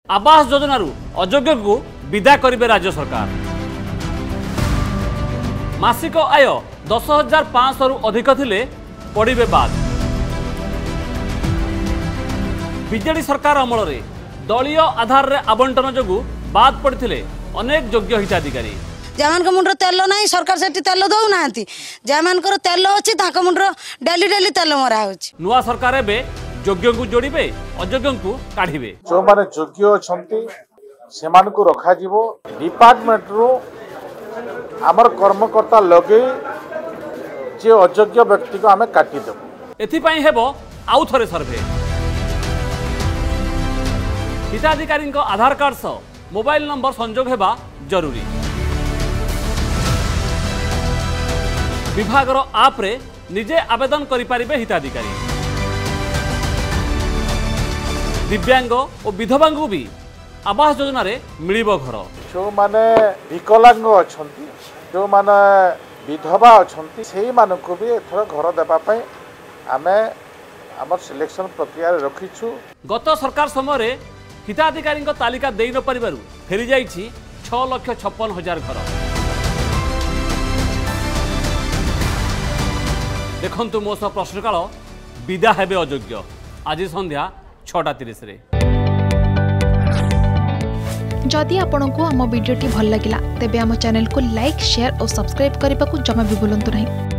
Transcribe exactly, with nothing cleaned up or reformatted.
आवास योजन अयोग्य को विदा करेंगे राज्य सरकार। मासिक आय दस हजार पाँच रु अधिक थिले पड़े बाद। बीजेडी सरकार अमल में दलीय आधार रे आवंटन जोगु बाद पड़ते अनेक योग्य हिताधिकारी। जमान मुंडर तेल ना सरकार से तेल दौना जमान तेल अच्छी मुंडर डेली डेली तेल मरा हो। नुआ सरकार एबे योग्य को जोड़े अयोग्य को काढ़े। जो माने योग्य अच्छी से रखा डिपार्टमेंट रू आमर कर्मकर्ता लगे जे अयोग्य व्यक्ति को आम काटिदेव। एथिपाई हेबो आउ थरे सर्वे। हिताधिकारी आधार कार्ड सह मोबाइल नंबर संजोग हेबा जरूरी। विभागर आप रे निजे आवेदन करि परिबे हिताधिकारी। दिव्यांग और विधवा को भी आवास योजना रे मिलिबो घर। जो माने विकलांग अछंती जो माने विधवा अछंती सेही मानको भी एथर घर देबा पई आमे हमर सिलेक्शन प्रक्रिया रे रखिछु। गत सरकार समय हिताधिकारी तालिका दे न परिबारु फेरी जाइछि छह लाख छप्पन हजार घर। देखंतु मो सह प्रश्नकाल विदा हेबे अयोग्य आज संध्या छटा तीस। जदि आपंक आम भिडी भल लगा तेब आम चैनल को लाइक शेयर और सब्सक्राइब करने को जमा भी भूलु नहीं।